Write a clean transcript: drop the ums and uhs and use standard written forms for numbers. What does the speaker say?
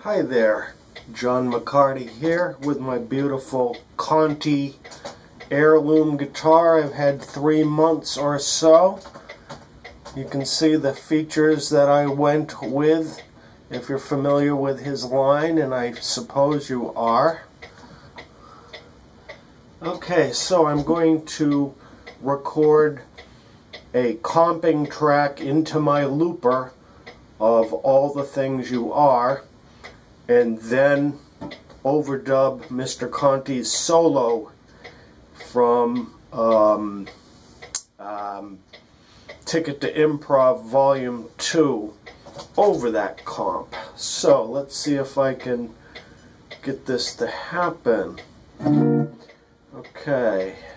Hi there, John McCarty here with my beautiful Conti Heirloom guitar. I've had 3 months or so. You can see the features that I went with if you're familiar with his line, and I suppose you are. Okay, so I'm going to record a comping track into my looper of All the Things You Are, and then overdub Mr. Conti's solo from Ticket to Improv Volume 2 over that comp. So let's see if I can get this to happen. Okay.